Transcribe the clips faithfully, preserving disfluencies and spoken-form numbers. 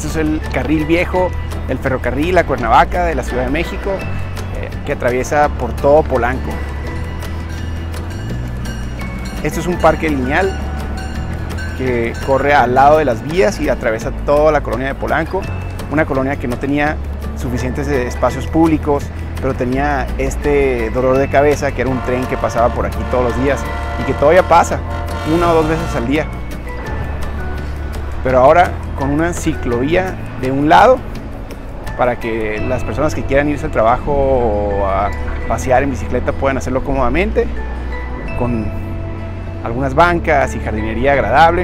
es el carril viejo, el ferrocarril a Cuernavaca de la Ciudad de México, eh, que atraviesa por todo Polanco. Esto es un parque lineal que corre al lado de las vías y atraviesa toda la colonia de Polanco, una colonia que no tenía suficientes espacios públicos, pero tenía este dolor de cabeza que era un tren que pasaba por aquí todos los días y que todavía pasa una o dos veces al día. Pero ahora con una ciclovía de un lado para que las personas que quieran irse al trabajo o a pasear en bicicleta puedan hacerlo cómodamente, con algunas bancas y jardinería agradable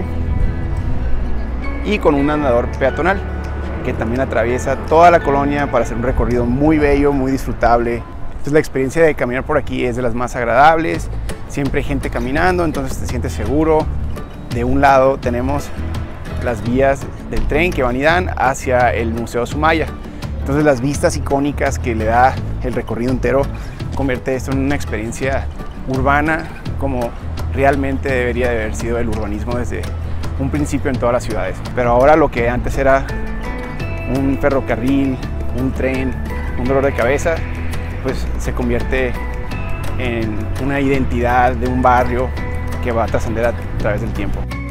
y con un andador peatonal que también atraviesa toda la colonia para hacer un recorrido muy bello, muy disfrutable. Entonces la experiencia de caminar por aquí es de las más agradables, siempre hay gente caminando, entonces te sientes seguro. De un lado tenemos las vías del tren que van y dan hacia el Museo Sumaya. Entonces las vistas icónicas que le da el recorrido entero convierte esto en una experiencia urbana como realmente debería de haber sido el urbanismo desde un principio en todas las ciudades. Pero ahora lo que antes era un ferrocarril, un tren, un dolor de cabeza, pues se convierte en una identidad de un barrio que va a trascender a través del tiempo.